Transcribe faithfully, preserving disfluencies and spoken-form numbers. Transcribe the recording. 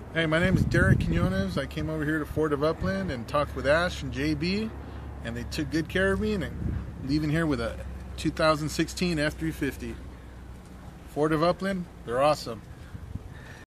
Hey, my name is Derek Quinones. I came over here to Ford of Upland and talked with Ash and J B, and they took good care of me, and I'm leaving here with a two thousand sixteen F three fifty. Ford of Upland, they're awesome.